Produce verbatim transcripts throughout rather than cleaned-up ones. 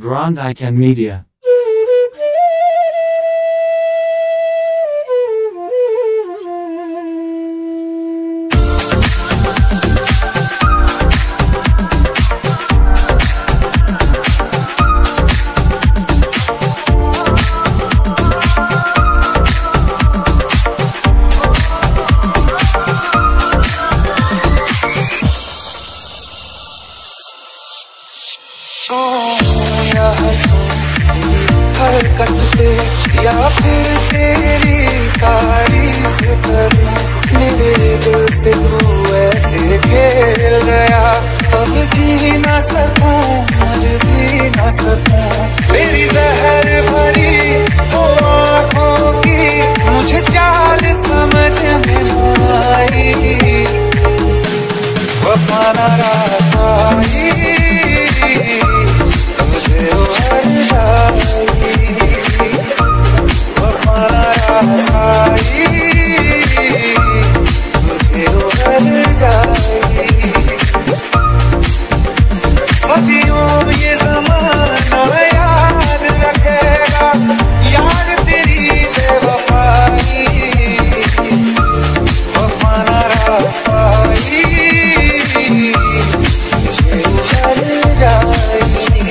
Grand Icon Media. हरकत पे या फिर तेरी तारीफ करूं, मेरे दिल से तू ऐसे खेल गया, अब जी ना सकूं मर भी ना सकूं। तेरी जहर भरी वो आँखों की मुझे चाल समझ में न आई, वफा ना राज़ आई तुझे उभर जाई, वफा ना राज़ आई तुझे उभर जाई। सदियों ये ज़माना याद रखेगा, याद तेरी बेवफाई, वफा ना राज़ आई तुझे उभर जाई।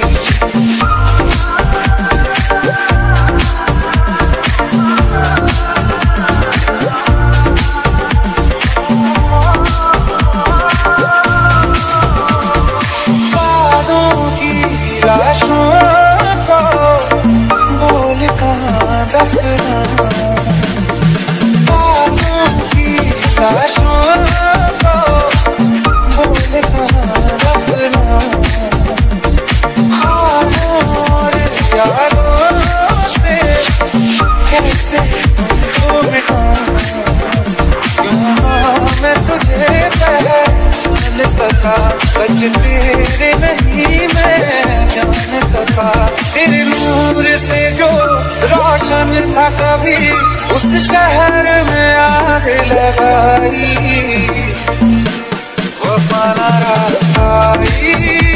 सच तेरे नहीं मैं जान सका, तेरे नूर से जो रोशन था कभी उस शहर में आग लगाई, वफा ना राज़ आई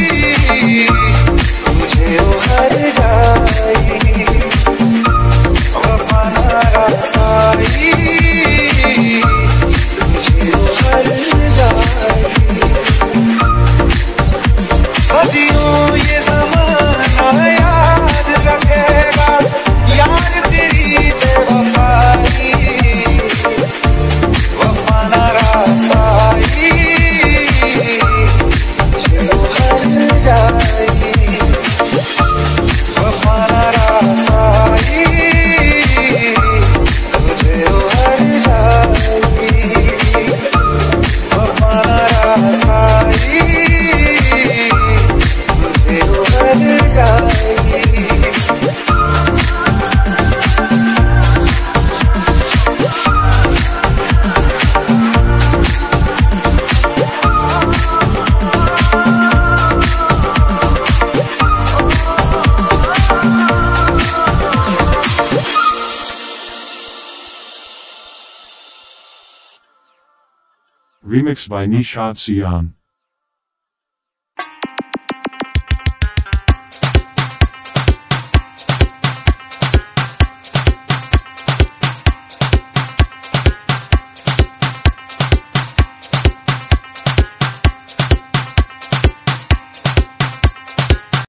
तुझे उभर जाई, वफा ना राज़ आई तुझे उभर जाई। सदियों ये ज़माना याद रखेगा, याद तेरी बेवफाई, वफा ना राज़ आई तुझे उभर जाई, वफा ना राज़ आई तुझे उभर जाई, वफा ना राज़ आई Remixed by Nishad Sian.